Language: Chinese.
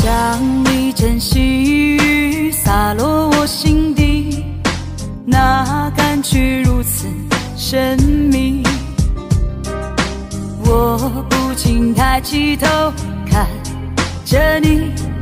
像一阵细雨洒落我心底，那感觉如此神秘。我不禁抬起头看着你，